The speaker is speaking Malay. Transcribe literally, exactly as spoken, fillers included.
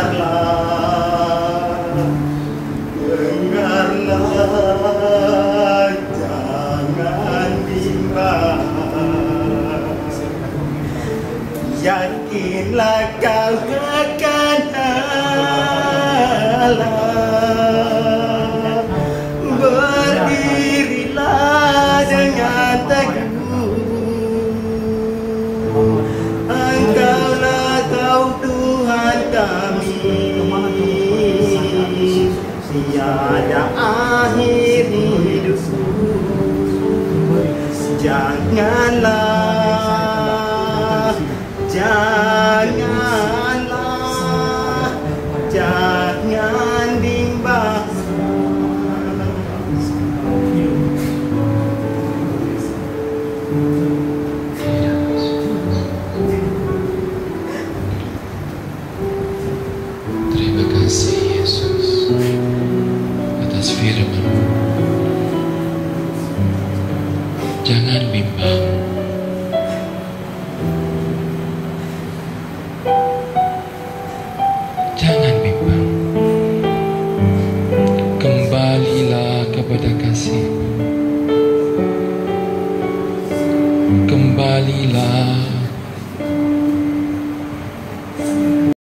dengarlah, dengarlah, jangan bimbang. Yakinlah kau akan Allah. Berdirilah dengan teguh. Engkaulah kau Tuhan kami. Tiada akhir hidupku. Janganlah, janganlah, jangan bimbang. Terima kasih Yesus atas firman-Mu. Jangan bimbang. Jangan bimbang. Kembalilah kepada kasih. Kembalilah